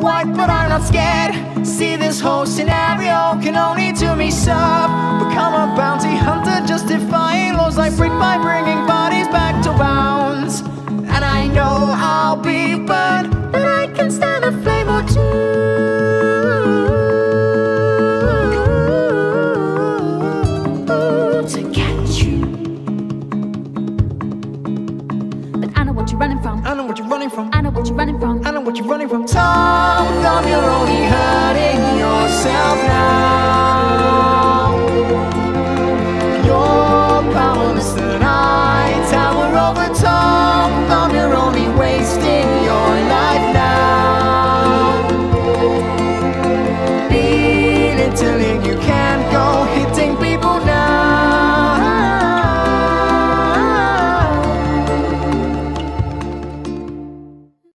white, but I'm not scared. See, this whole scenario can only do me serve. Become a bounty hunter, justifying laws I break by bringing bodies back to bounds. And I know I'll be burned, but I can stand a flame or two to catch you. But I know what you're running from. I know what you're running from. I know what you're running from. I know what you're running from. Tom Thumb, you're only hurting yourself now.